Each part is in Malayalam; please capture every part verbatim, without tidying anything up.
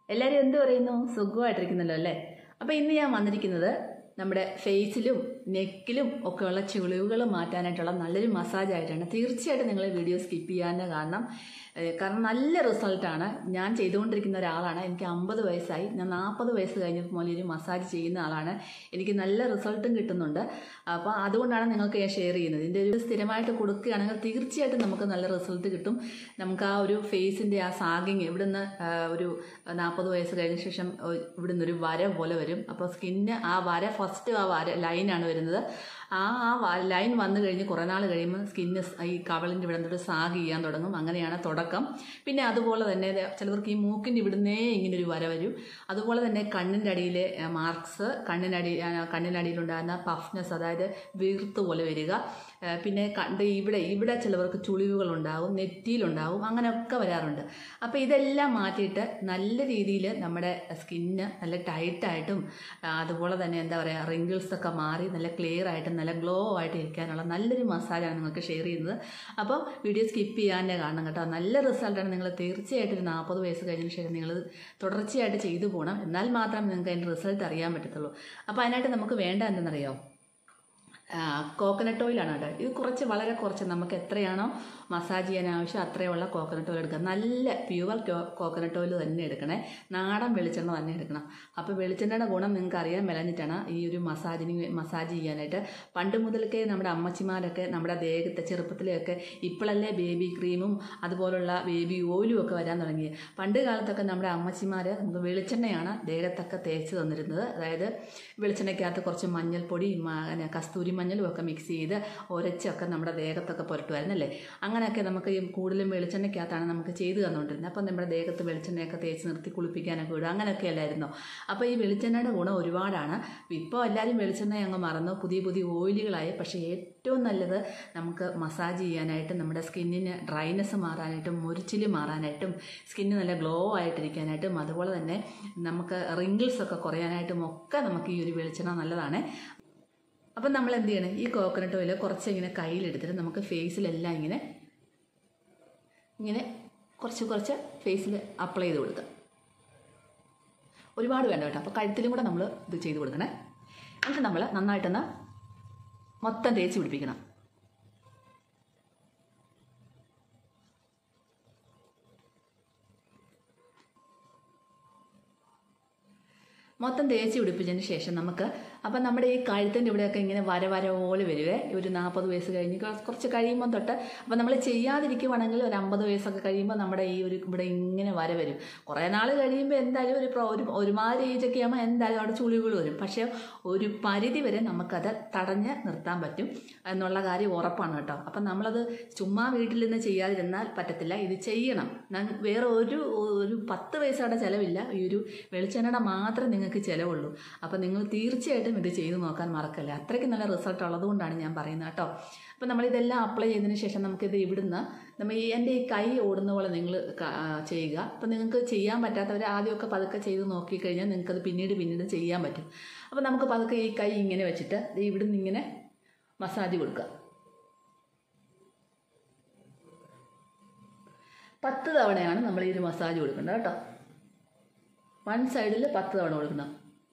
എല്ലാവരും എന്ത് പറയുന്നു? സുഖമായിട്ടിരിക്കുന്നല്ലോ അല്ലേ? അപ്പോൾ ഇന്ന് ഞാൻ വന്നിരിക്കുന്നത് നമ്മുടെ ഫേസിലും നെക്കിലും ഒക്കെയുള്ള ചുളിവുകൾ മാറ്റാനായിട്ടുള്ള നല്ലൊരു മസാജായിട്ടാണ്. തീർച്ചയായിട്ടും നിങ്ങൾ വീഡിയോ സ്കിപ്പ് ചെയ്യാതെ കാണണം. കാരണം നല്ല റിസൾട്ടാണ്. ഞാൻ ചെയ്തുകൊണ്ടിരിക്കുന്ന ഒരാളാണ്. എനിക്ക് അമ്പത് വയസ്സായി. ഞാൻ നാൽപ്പത് വയസ്സ് കഴിഞ്ഞപ്പോൾ മുതൽ ഒരു മസാജ് ചെയ്യുന്ന ആളാണ്. എനിക്ക് നല്ല റിസൾട്ടും കിട്ടുന്നുണ്ട്. അപ്പോൾ അതുകൊണ്ടാണ് നിങ്ങൾക്ക് ഞാൻ ഷെയർ ചെയ്യുന്നത്. ഇതിൻ്റെ ഒരു സ്ഥിരമായിട്ട് കൊടുക്കുകയാണെങ്കിൽ തീർച്ചയായിട്ടും നമുക്ക് നല്ല റിസൾട്ട് കിട്ടും. നമുക്ക് ആ ഒരു ഫേസിൻ്റെ ആ സാഗിങ് ഇവിടുന്ന് ഒരു നാൽപ്പത് വയസ്സ് കഴിഞ്ഞ ശേഷം ഇവിടുന്ന് ഒരു വര പോലെ വരും. അപ്പോൾ സ്കിന്ന് ആ വര ഫസ്റ്റ് ആ വര ലൈനാണ് വരുന്നത്. ആ ആ ലൈൻ വന്നു കഴിഞ്ഞ് കുറേ നാൾ കഴിയുമ്പോൾ സ്കിന്ന് ഈ കവളിൻ്റെ ഇവിടെ നിന്നൊരു സാഗ് ചെയ്യാൻ തുടങ്ങും. അങ്ങനെയാണ് തുടക്കം. പിന്നെ അതുപോലെ തന്നെ ചിലവർക്ക് ഈ മൂക്കിൻ്റെ ഇവിടുന്നേ ഇങ്ങനൊരു വര വരും. അതുപോലെ തന്നെ കണ്ണിൻ്റെ അടിയിലെ മാർക്സ്, കണ്ണിനടി കണ്ണിനടിയിലുണ്ടാകുന്ന പഫ്നെസ്, അതായത് വീർത്ത് പോലെ വരിക. പിന്നെ കണ്ട് ഇവിടെ ഇവിടെ ചിലവർക്ക് ചുളിവുകളുണ്ടാവും, നെറ്റിയിലുണ്ടാവും, അങ്ങനെയൊക്കെ വരാറുണ്ട്. അപ്പോൾ ഇതെല്ലാം മാറ്റിയിട്ട് നല്ല രീതിയിൽ നമ്മുടെ സ്കിന്ന് നല്ല ടൈറ്റായിട്ടും അതുപോലെ തന്നെ എന്താ പറയുക റിങ്കിൾസൊക്കെ മാറി നല്ല ക്ലിയർ ആയിട്ടും നല്ല ഗ്ലോ ആയിട്ട് ഇരിക്കാനുള്ള നല്ലൊരു മസാജാണ് നിങ്ങൾക്ക് ഷെയർ ചെയ്യുന്നത്. അപ്പോൾ വീഡിയോ സ്കിപ്പ് ചെയ്യാൻ്റെ കാണണം കേട്ടോ. നല്ല റിസൾട്ടാണ്. നിങ്ങൾ തീർച്ചയായിട്ടും ഒരു നാൽപ്പത് വയസ്സ് കഴിഞ്ഞ ശേഷം നിങ്ങൾ തുടർച്ചയായിട്ട് ചെയ്തു പോകണം. എന്നാൽ മാത്രമേ നിങ്ങൾക്ക് അതിൻ്റെ റിസൾട്ട് അറിയാൻ പറ്റത്തുള്ളൂ. അപ്പോൾ അതിനായിട്ട് നമുക്ക് വേണ്ട എന്തെന്നറിയോ? കോക്കനട്ട് ഓയിലാണ് കേട്ടോ. ഇത് കുറച്ച് വളരെ കുറച്ച് നമുക്ക് എത്രയാണോ മസാജ് ചെയ്യാൻ ആവശ്യം അത്രയുള്ള കോക്കനട്ട് ഓയിൽ എടുക്കുക. നല്ല പ്യുവർ കോക്കനട്ട് ഓയിൽ തന്നെ എടുക്കണേ. നാടൻ വെളിച്ചെണ്ണ തന്നെ എടുക്കണം. അപ്പോൾ വെളിച്ചെണ്ണയുടെ ഗുണം നിങ്ങൾക്ക് അറിയാൻ മേലഞ്ഞിട്ടാണ് ഈ ഒരു മസാജിന് മസാജ് ചെയ്യാനായിട്ട്. പണ്ട് മുതൽക്കേ നമ്മുടെ അമ്മച്ചിമാരൊക്കെ നമ്മുടെ ദേഹത്തെ ചെറുപ്പത്തിലെയൊക്കെ ഇപ്പോഴല്ലേ ബേബി ക്രീമും അതുപോലുള്ള ബേബി ഓയിലും ഒക്കെ വരാൻ തുടങ്ങി. പണ്ട് കാലത്തൊക്കെ നമ്മുടെ അമ്മച്ചിമാർ നമുക്ക് വെളിച്ചെണ്ണയാണ് ദേഹത്തൊക്കെ തേച്ച് തന്നിരുന്നത്. അതായത് വെളിച്ചെണ്ണയ്ക്കകത്ത് കുറച്ച് മഞ്ഞൾപ്പൊടി, കസ്തൂരി മഞ്ഞളും ഒക്കെ മിക്സ് ചെയ്ത് ഒരച്ചൊക്കെ നമ്മുടെ ദേഹത്തൊക്കെ പുരട്ടുമായിരുന്നല്ലേ. അങ്ങനെയൊക്കെ നമുക്ക് ഈ കൂടുതലും വെളിച്ചെണ്ണയ്ക്കകത്താണ് നമുക്ക് ചെയ്ത് തന്നുകൊണ്ടിരുന്നത്. അപ്പം നമ്മുടെ ദേഹത്ത് വെളിച്ചെണ്ണയൊക്കെ തേച്ച് നിർത്തി കുളിപ്പിക്കാനൊക്കെ വിടും. അങ്ങനെയൊക്കെ അല്ലായിരുന്നോ? അപ്പോൾ ഈ വെളിച്ചെണ്ണയുടെ ഗുണം ഒരുപാടാണ്. ഇപ്പോൾ എല്ലാവരും വെളിച്ചെണ്ണ അങ്ങ് മറന്നു, പുതിയ പുതിയ ഓയിലുകളായി. പക്ഷേ ഏറ്റവും നല്ലത് നമുക്ക് മസാജ് ചെയ്യാനായിട്ടും നമ്മുടെ സ്കിന്നിന് ഡ്രൈനെസ് മാറാനായിട്ടും മുരിച്ചിൽ മാറാനായിട്ടും സ്കിന്ന് നല്ല ഗ്ലോ ആയിട്ടിരിക്കാനായിട്ടും അതുപോലെ തന്നെ നമുക്ക് റിങ്കിൾസൊക്കെ കുറയാനായിട്ടും ഒക്കെ നമുക്ക് ഈ ഒരു വെളിച്ചെണ്ണ നല്ലതാണ്. അപ്പം നമ്മൾ എന്ത് ചെയ്യണം? ഈ കോക്കനട്ട് ഓയിൽ കുറച്ച് ഇങ്ങനെ കയ്യിലെടുത്തിട്ട് നമുക്ക് ഫേസിലെല്ലാം ഇങ്ങനെ ഇങ്ങനെ കുറച്ച് കുറച്ച് ഫേസിൽ അപ്ലൈ ചെയ്ത് കൊടുക്കുക. ഒരുപാട് വേണ്ട കേട്ടോ. അപ്പോൾ കഴുത്തിലും കൂടെ നമ്മൾ ഇത് ചെയ്ത് കൊടുക്കണേ. എന്നിട്ട് നമ്മൾ നന്നായിട്ടൊന്ന് മൊത്തം തേച്ച് പിടിപ്പിക്കണം. മൊത്തം തേച്ച് പിടിപ്പിച്ചതിന് ശേഷം നമുക്ക് അപ്പം നമ്മുടെ ഈ കഴുത്തിൻ്റെ ഇവിടെയൊക്കെ ഇങ്ങനെ വര വര പോലെ വരുവേ. ഒരു നാൽപ്പത് വയസ്സ് കഴിഞ്ഞ് കുറച്ച് കഴിയുമ്പം തൊട്ട് അപ്പം നമ്മൾ ചെയ്യാതിരിക്കുവാണെങ്കിൽ ഒരു അമ്പത് വയസ്സൊക്കെ കഴിയുമ്പോൾ നമ്മുടെ ഈ ഒരു ഇവിടെ ഇങ്ങനെ വര വരും. കുറേ നാൾ കഴിയുമ്പോൾ എന്തായാലും ഒരു ഒരു ഒരുമാതിരി ഏജൊക്കെ ആകുമ്പോൾ എന്തായാലും അവിടെ ചുളിവുകൾ വരും. പക്ഷേ ഒരു പരിധി വരെ നമുക്കത് തടഞ്ഞ് നിർത്താൻ പറ്റും എന്നുള്ള കാര്യം ഉറപ്പാണ് കേട്ടോ. അപ്പം നമ്മളത് ചുമ്മാ വീട്ടിൽ നിന്ന് ചെയ്യാതിരുന്നാൽ പറ്റത്തില്ല. ഇത് ചെയ്യണം. വേറെ ഒരു ഒരു പത്ത് പൈസയുടെ ചിലവില്ല. ഈ ഒരു വെളിച്ചെണ്ണയുടെ മാത്രം നിങ്ങൾക്ക് ചിലവുള്ളൂ. അപ്പം നിങ്ങൾ തീർച്ചയായിട്ടും ഇത് ചെയ്ത് നോക്കാൻ മറക്കല്ലേ. അത്രയ്ക്ക് നല്ല റിസൾട്ട് ഉള്ളതുകൊണ്ടാണ് ഞാൻ പറയുന്നത് കേട്ടോ. അപ്പം നമ്മളിതെല്ലാം അപ്ലൈ ചെയ്തതിന് ശേഷം നമുക്കിത് ഇവിടുന്ന് നമ്മൾ ഈ എൻ്റെ ഈ കൈ ഓടുന്ന പോലെ നിങ്ങൾ ചെയ്യുക. അപ്പം നിങ്ങൾക്ക് ചെയ്യാൻ പറ്റാത്തവർ ആദ്യമൊക്കെ പതുക്കെ ചെയ്ത് നോക്കിക്കഴിഞ്ഞാൽ നിങ്ങൾക്കത് പിന്നീട് പിന്നീട് ചെയ്യാൻ പറ്റും. അപ്പം നമുക്ക് പതുക്കെ ഈ കൈ ഇങ്ങനെ വെച്ചിട്ട് ഇവിടുന്ന് ഇങ്ങനെ മസാജ് കൊടുക്കുക. പത്ത് തവണയാണ് നമ്മൾ ഈ ഒരു മസാജ് കൊടുക്കേണ്ടത് കേട്ടോ. വൺ സൈഡിൽ പത്ത് തവണ കൊടുക്കണം.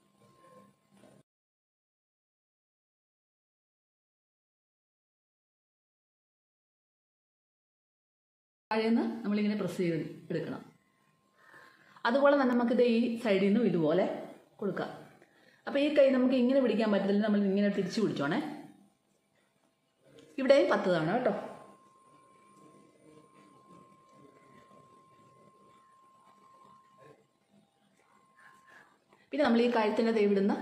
താഴേന്ന് നമ്മളിങ്ങനെ പ്രസ് ചെയ്ത് എടുക്കണം. അതുപോലെ തന്നെ നമുക്കിത് ഈ സൈഡിൽ നിന്നും ഇതുപോലെ കൊടുക്കാം. അപ്പോൾ ഈ കൈ നമുക്ക് ഇങ്ങനെ പിടിക്കാൻ പറ്റത്തില്ല. നമ്മൾ ഇങ്ങനെ തിരിച്ചു പിടിച്ചോണേ. ഇവിടെയും പത്ത് തവണ കേട്ടോ. പിന്നെ നമ്മൾ ഈ കഴുത്തിൻ്റെ ദേ ഇവിടുന്ന്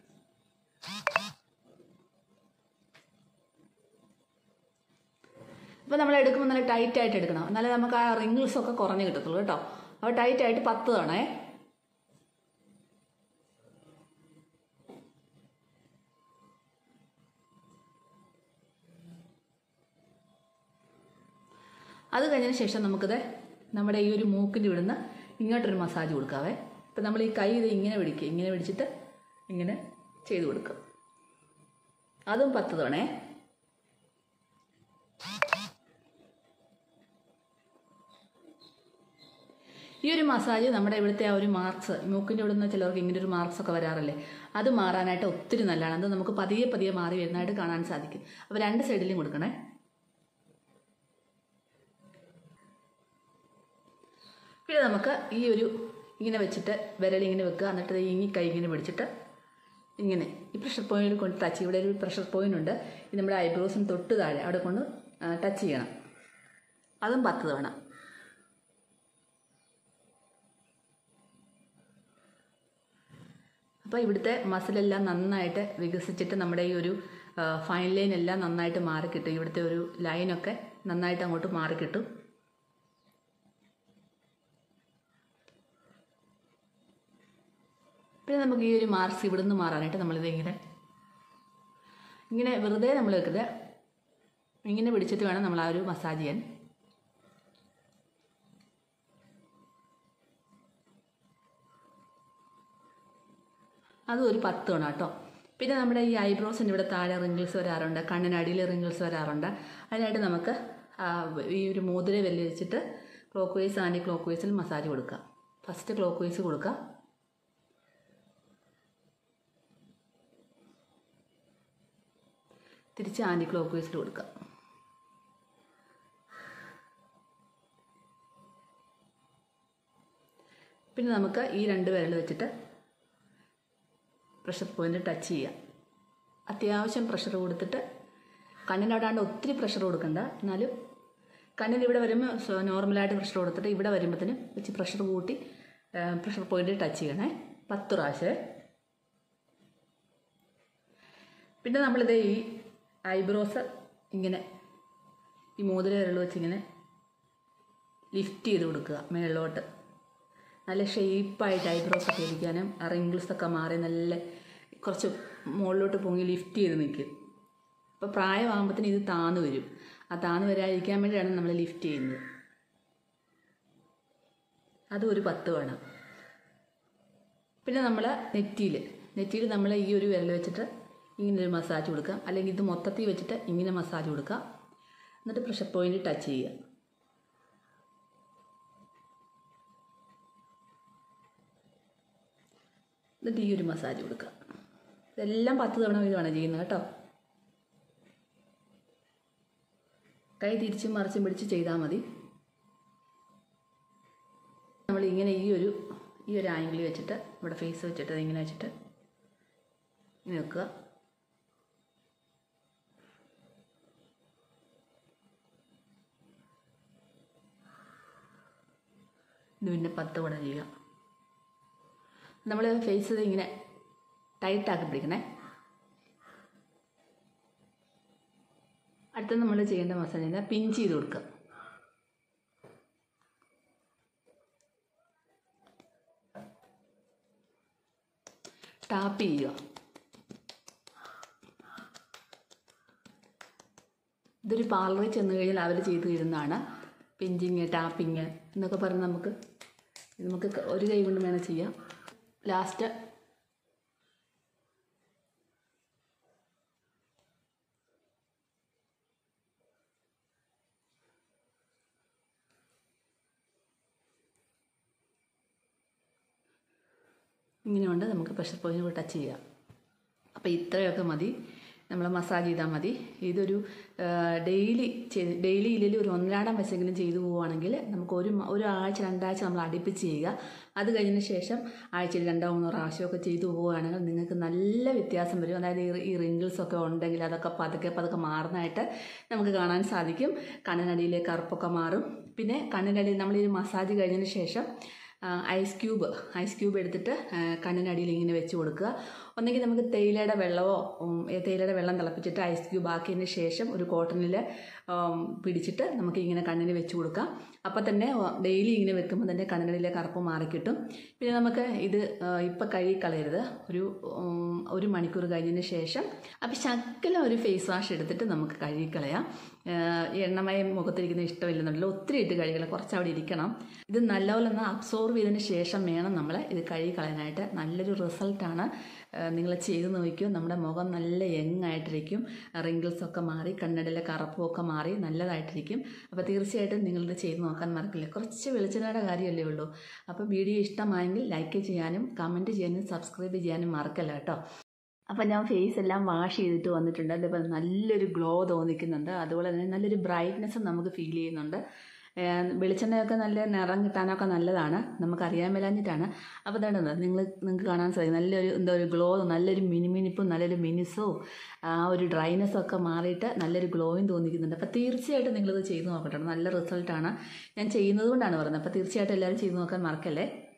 അപ്പോൾ നമ്മൾ എടുക്കുമ്പോൾ നല്ല ടൈറ്റായിട്ട് എടുക്കണം. എന്നാലേ നമുക്ക് ആ റിങ്കിൾസൊക്കെ കുറഞ്ഞ് കിട്ടത്തുള്ളൂ കേട്ടോ. അപ്പോൾ ടൈറ്റായിട്ട് പത്ത് തവണേ. അത് കഴിഞ്ഞതിന് ശേഷം നമുക്കിത് നമ്മുടെ ഈ ഒരു മൂക്കിൻ്റെ ഇവിടുന്ന് ഇങ്ങോട്ടൊരു മസാജ് കൊടുക്കാവേ. ഇപ്പം നമ്മൾ ഈ കൈ ഇത് ഇങ്ങനെ പിടിക്കുക. ഇങ്ങനെ പിടിച്ചിട്ട് ഇങ്ങനെ ചെയ്ത് കൊടുക്കുക. അതും പത്ത് തവണേ. ഈ ഒരു മസാജ് നമ്മുടെ ഇവിടുത്തെ ആ ഒരു മാർക്സ്, മൂക്കിൻ്റെ ഇവിടെ നിന്ന് ചിലർക്ക് ഇങ്ങനെ ഒരു മാർക്സ് ഒക്കെ വരാറില്ലേ, അത് മാറാനായിട്ട് ഒത്തിരി നല്ലതാണ്. അത് നമുക്ക് പതിയെ പതിയെ മാറി വരുന്നതായിട്ട് കാണാൻ സാധിക്കും. അപ്പോൾ രണ്ട് സൈഡിലും കൊടുക്കണേ. പിന്നെ നമുക്ക് ഈ ഒരു ഇങ്ങനെ വെച്ചിട്ട് വിരലിങ്ങനെ വെക്കുക, എന്നിട്ട് ഈ കൈ ഇങ്ങനെ പിടിച്ചിട്ട് ഇങ്ങനെ ഈ പ്രഷർ പോയിന്റിൽ കൊണ്ട് ടച്ച്. ഇവിടെ ഒരു പ്രഷർ പോയിന്റ് ഉണ്ട്, ഇത് നമ്മുടെ ഐബ്രോസിന് തൊട്ട് താഴെ അവിടെ കൊണ്ട് ടച്ച് ചെയ്യണം. അതും പത്ത് തവണ. അപ്പോൾ ഇവിടുത്തെ മസിലെല്ലാം നന്നായിട്ട് വികസിച്ചിട്ട് നമ്മുടെ ഈ ഒരു ഫൈൻ ലൈൻ എല്ലാം നന്നായിട്ട് മാറിക്കിട്ടും. ഇവിടുത്തെ ഒരു ലൈനൊക്കെ നന്നായിട്ട് അങ്ങോട്ട് മാറിക്കിട്ടും. പിന്നെ നമുക്ക് ഈ ഒരു മാർക്സ് ഇവിടെ നിന്ന് മാറാനായിട്ട് നമ്മളിത് ഇങ്ങനെ ഇങ്ങനെ വെറുതെ നമ്മൾ വെക്കുന്നത് ഇങ്ങനെ പിടിച്ചിട്ട് വേണം നമ്മൾ ആ ഒരു മസാജ് ചെയ്യാൻ. അതും ഒരു പത്ത് തവണ കേട്ടോ. പിന്നെ നമ്മുടെ ഈ ഐബ്രോസിൻ്റെ ഇവിടെ താഴെ റിങ്കിൾസ് വരാറുണ്ട്, കണ്ണിനടിയിൽ റിങ്കിൾസ് വരാറുണ്ട്. അതിനായിട്ട് നമുക്ക് ഈ ഒരു മോതിര വെല്ല് വെച്ചിട്ട് ക്ലോക്ക് വൈസ് ആൻറ്റി ക്ലോക്ക് വൈസിൽ മസാജ് കൊടുക്കുക. ഫസ്റ്റ് ക്ലോക്ക് വൈസ് കൊടുക്കുക, തിരിച്ച് ആൻറ്റി ക്ലോക്ക് വൈസിൽ കൊടുക്കുക. പിന്നെ നമുക്ക് ഈ രണ്ട് വിരൽ വെച്ചിട്ട് പ്രഷർ പോയിന്റ് ടച്ച് ചെയ്യുക. അത്യാവശ്യം പ്രഷർ കൊടുത്തിട്ട് കണ്ണിനവിടാണ്ട് ഒത്തിരി പ്രഷർ കൊടുക്കണ്ട, എന്നാലും കണ്ണിന് ഇവിടെ വരുമ്പോൾ നോർമലായിട്ട് പ്രഷർ കൊടുത്തിട്ട് ഇവിടെ വരുമ്പോഴത്തേനും വെച്ച് പ്രഷർ കൂട്ടി പ്രഷർ പോയിന്റ് ടച്ച് ചെയ്യണേ പത്ത് പ്രാവശ്യം. പിന്നെ നമ്മളിത് ഈ ഐബ്രോസ് ഇങ്ങനെ ഈ മോതിര വിരൽ വെച്ച് ഇങ്ങനെ ലിഫ്റ്റ് ചെയ്ത് കൊടുക്കുക മേളിലോട്ട്. നല്ല ഷേപ്പായിട്ട് ഐബ്രോസൊക്കെ ഇരിക്കാനും റിങ്കിൾസൊക്കെ മാറി നല്ല കുറച്ച് മുകളിലോട്ട് പൊങ്ങി ലിഫ്റ്റ് ചെയ്ത് നിൽക്കും. അപ്പോൾ പ്രായമാകുമ്പോഴത്തേന് ഇത് താന്ന് വരും. ആ താന്ന് വരാതിരിക്കാൻ വേണ്ടിയാണ് നമ്മൾ ലിഫ്റ്റ് ചെയ്യുന്നത്. അതും ഒരു പത്ത് വേണം. പിന്നെ നമ്മൾ നെറ്റിയിൽ നെറ്റിയിൽ നമ്മൾ ഈ ഒരു വിരൽ വെച്ചിട്ട് ഇങ്ങനെ ഒരു മസാജ് കൊടുക്കുക, അല്ലെങ്കിൽ ഇത് മൊത്തത്തിൽ വെച്ചിട്ട് ഇങ്ങനെ മസാജ് കൊടുക്കുക. എന്നിട്ട് പ്രഷർ പോയിന്റ് ടച്ച് ചെയ്യുക. എന്നിട്ട് ഈ ഒരു മസാജ് കൊടുക്കുക. ഇതെല്ലാം പത്ത് തവണ വീതമാണ് ചെയ്യുന്നത് കേട്ടോ. കൈ തിരിച്ചും മറിച്ചും പിടിച്ച് ചെയ്താൽ മതി. നമ്മൾ ഇങ്ങനെ ഈ ഒരു ഈ ഒരു ആംഗിളിൽ വെച്ചിട്ട് ഇവിടെ ഫേസ് വെച്ചിട്ട് ഇങ്ങനെ വെച്ചിട്ട് ഇങ്ങനെ വെക്കുക. ഇത് പിന്നെ പത്ത് തവണ ചെയ്യുക. നമ്മൾ ഫേസ് ഇങ്ങനെ ടൈറ്റാക്കി പിടിക്കണേ. അടുത്ത നമ്മൾ ചെയ്യേണ്ട മസാജ് ചെയ്താൽ പിഞ്ച് ചെയ്ത് കൊടുക്കുക. ടാപ്പ് ചെയ്യുക. ഇതൊരു പാർലറിൽ ചെന്ന് കഴിഞ്ഞാൽ അവർ ചെയ്തു തരുന്നതാണ്. പിഞ്ചിങ്, ടാപ്പിങ് എന്നൊക്കെ പറഞ്ഞ് നമുക്ക് നമുക്ക് ഒരു കൈ കൊണ്ട് വേണം ചെയ്യാം. ലാസ്റ്റ് ഇങ്ങനെയുണ്ട്. നമുക്ക് പ്രഷർ പോയിന്റ് ടച്ച് ചെയ്യാം. അപ്പോൾ ഇത്രയൊക്കെ മതി. നമ്മൾ മസാജ് ചെയ്താൽ മതി. ഇതൊരു ഡെയിലി ചെയ്ത് ഡെയിലി ഇല്ലെങ്കിൽ ഒരു ഒന്നരാടം വെച്ചെങ്കിലും ചെയ്തു പോവുകയാണെങ്കിൽ നമുക്ക് ഒരു ഒരു ആഴ്ച രണ്ടാഴ്ച നമ്മൾ അടുപ്പിച്ച് ചെയ്യുക. അത് കഴിഞ്ഞതിന് ശേഷം ആഴ്ചയിൽ രണ്ടോ മൂന്നോ പ്രാവശ്യമൊക്കെ ചെയ്തു പോവുകയാണെങ്കിൽ നിങ്ങൾക്ക് നല്ല വ്യത്യാസം വരും. അതായത് ഈ റിങ്കിൾസൊക്കെ ഉണ്ടെങ്കിൽ അതൊക്കെ പതുക്കെ പതുക്കെ മാറുന്നതായിട്ട് നമുക്ക് കാണാൻ സാധിക്കും. കണ്ണിനടിയിലെ കറുപ്പൊക്കെ മാറും. പിന്നെ കണ്ണിനടിയിൽ നമ്മൾ ഈ മസാജ് കഴിഞ്ഞതിന് ശേഷം ഐസ് ക്യൂബ് ഐസ് ക്യൂബ് എടുത്തിട്ട് കണ്ണിനടിയിൽ ഇങ്ങനെ വെച്ച് കൊടുക്കുക. ഒന്നെങ്കിൽ നമുക്ക് തേയിലയുടെ വെള്ളമോ തേയിലയുടെ വെള്ളം തിളപ്പിച്ചിട്ട് ഐസ് ക്യൂബ് ആക്കിയതിന് ശേഷം ഒരു കോട്ടണിൽ പിടിച്ചിട്ട് നമുക്ക് ഇങ്ങനെ കണ്ണിന് വെച്ച് കൊടുക്കാം. അപ്പം തന്നെ ഡെയിലി ഇങ്ങനെ വെക്കുമ്പോൾ തന്നെ കണ്ണിനടിയിലെ കറുപ്പ് മാറിക്കിട്ടും. പിന്നെ നമുക്ക് ഇത് ഇപ്പം കഴുകി കളയരുത്. ഒരു ഒരു മണിക്കൂർ കഴിഞ്ഞതിന് ശേഷം അപ്പം ശകലം ഒരു ഫേസ് വാഷ് എടുത്തിട്ട് നമുക്ക് കഴുകിക്കളയാം. എണ്ണമയം മുഖത്തിരിക്കുന്ന ഇഷ്ടമില്ലെന്നുണ്ടല്ലോ, ഒത്തിരി ഇട്ട് കഴുകില്ല, കുറച്ച് അവിടെ ഇരിക്കണം. ഇത് നല്ലപോലെ ഒന്ന് അബ്സോർവ് ചെയ്തതിന് ശേഷം വേണം നമ്മൾ ഇത് കഴുകി കളയാനായിട്ട്. നല്ലൊരു റിസൾട്ടാണ്. നിങ്ങൾ ചെയ്ത് നോക്കിയോ, നമ്മുടെ മുഖം നല്ല യങ് ആയിട്ടിരിക്കും. റിങ്കിൾസൊക്കെ മാറി കണ്ണടയിലെ കറുപ്പുമൊക്കെ മാറി നല്ലതായിട്ടിരിക്കും. അപ്പോൾ തീർച്ചയായിട്ടും നിങ്ങളിത് ചെയ്ത് നോക്കാൻ മറക്കില്ല. കുറച്ച് വെളിച്ചെണ്ണയുടെ കാര്യമല്ലേ ഉള്ളൂ. അപ്പോൾ വീഡിയോ ഇഷ്ടമായെങ്കിൽ ലൈക്ക് ചെയ്യാനും കമൻറ്റ് ചെയ്യാനും സബ്സ്ക്രൈബ് ചെയ്യാനും മറക്കല്ല കേട്ടോ. അപ്പം ഞാൻ ഫേസ് എല്ലാം വാഷ് ചെയ്തിട്ട് വന്നിട്ടുണ്ട്. അതേപോലെ നല്ലൊരു ഗ്ലോ തോന്നിക്കുന്നുണ്ട്. അതുപോലെ തന്നെ നല്ലൊരു ബ്രൈറ്റ്നെസ്സും നമുക്ക് ഫീൽ ചെയ്യുന്നുണ്ട്. വെളിച്ചെണ്ണയൊക്കെ നല്ല നിറം കിട്ടാനൊക്കെ നല്ലതാണ്, നമുക്കറിയാൻ മേലാഞ്ഞിട്ടാണ്. അപ്പോൾ ഇതാണ് നിങ്ങൾ നിങ്ങൾക്ക് കാണാൻ സാധിക്കും നല്ലൊരു എന്താ ഒരു ഗ്ലോ, നല്ലൊരു മിനുമിനിപ്പും നല്ലൊരു മിനുസവും ആ ഒരു ഡ്രൈനെസ്സും ഒക്കെ മാറിയിട്ട് നല്ലൊരു ഗ്ലോയും തോന്നിക്കുന്നുണ്ട്. അപ്പോൾ തീർച്ചയായിട്ടും നിങ്ങളിത് ചെയ്ത് നോക്കട്ടെ. നല്ല റിസൾട്ടാണ്. ഞാൻ ചെയ്യുന്നത് കൊണ്ടാണ് പറയുന്നത്. അപ്പോൾ തീർച്ചയായിട്ടും എല്ലാവരും ചെയ്ത് നോക്കാൻ മറക്കല്ലേ.